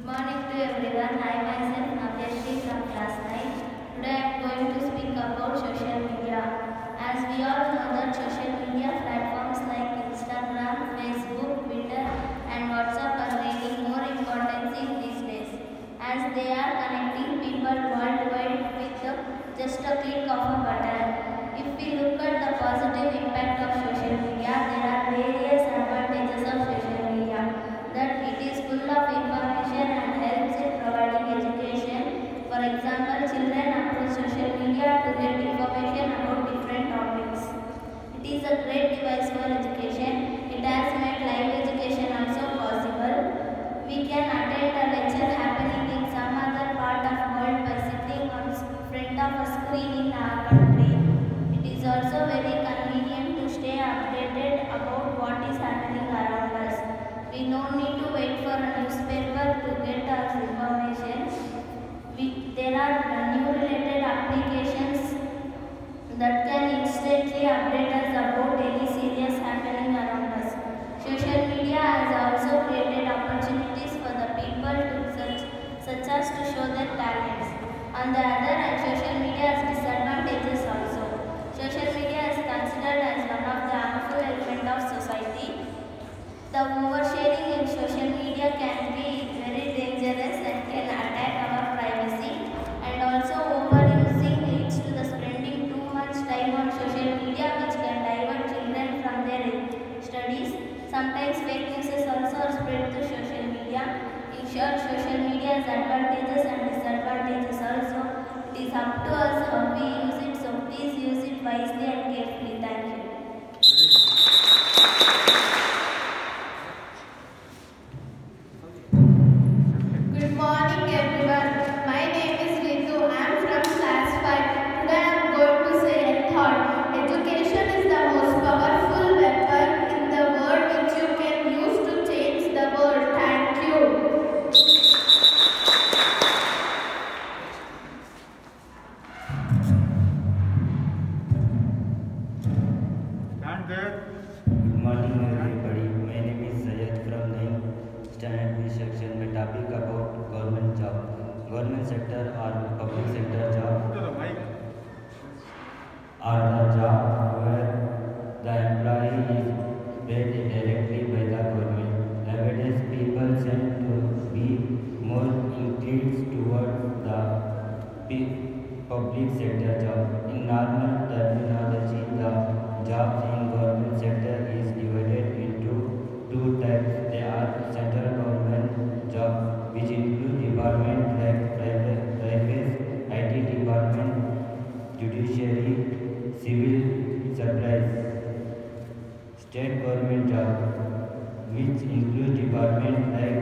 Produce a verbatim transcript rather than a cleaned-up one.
Morning to everyone. I myself Navyashri from class nine. Today I am going to speak about social media. As we all know that social media platforms like Instagram, Facebook, Twitter and WhatsApp are gaining more importance in these days, as they are connecting people worldwide with just a click of a button. If we look at the positive impact of social media, there are various advantages of social media. That it is full of information and helps in providing education. For example, children approach social media to get information about different topics. It is a great device for education. It has made live education also possible. We can attend a lecture happening in some other part of the world by sitting on front of a screen in our country. It is also very convenient to stay updated about what is happening around us. We don't need to wait for a newspaper to get our information. We, there are new related applications that can instantly update us about any serious happening around us. Social media has also created opportunities for the people to such, such as to show their talents. On the other hand, social media has disadvantages also. Social media is considered as one of the harmful elements of society. The oversharing in social media can be very dangerous and can attack our privacy, and also overusing leads to the spending too much time on social media, which can divert children from their studies. Sometimes fake news is also spread through social media. In short, social media has advantages and disadvantages also. It is up to us how we use it, so please use it wisely and carefully. Thank you. Good morning everyone. My name is Ritu. I am from class five. Today I am going to say a thought. Education is the most powerful weapon in the world which you can use to change the world. Thank you. Good morning everybody. My name is Sayed from ninth Standard B section. My topic about government job. Government sector or public sector job are the job where the employee is paid directly by the government. Nowadays people tend to be more inclined towards the public sector job. In normal terminology, the jobs in government sector is divided into two types. They are central government job, which include department like private, I T department, judiciary, civil supplies. State government job, which include department like